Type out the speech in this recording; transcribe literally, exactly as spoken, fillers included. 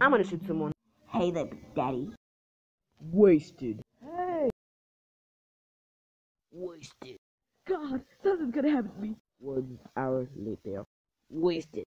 I'm gonna shoot someone. Hey there, Big Daddy. Wasted. Hey! Wasted. God, something's gonna happen to me. One hour later. Wasted.